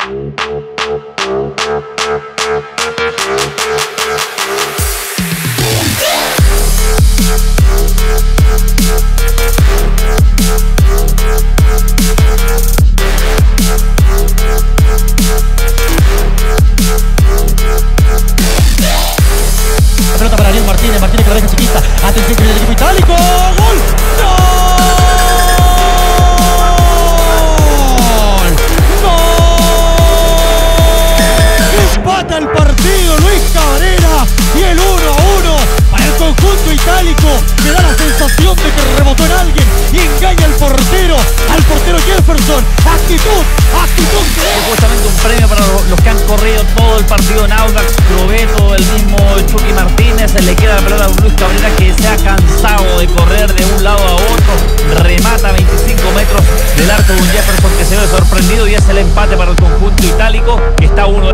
Pelota para Ariel Martínez, Martínez que la deja chiquita. Atención con el equipo itálico. ¡Gol! Empata el partido Luis Cabrera y el 1-1 para el conjunto itálico, que da la sensación de que rebotó en alguien y engaña al portero Jefferson. Actitud que es justamente un premio para los que han corrido todo el partido en Audax. Probeto, el mismo Chucky Martínez, se le queda la pelota a Luis Cabrera, que se ha cansado de correr de un lado a otro, remata a 25 metros del arco de un Jefferson que se ve sorprendido, y es el empate para el conjunto itálico, que está 1.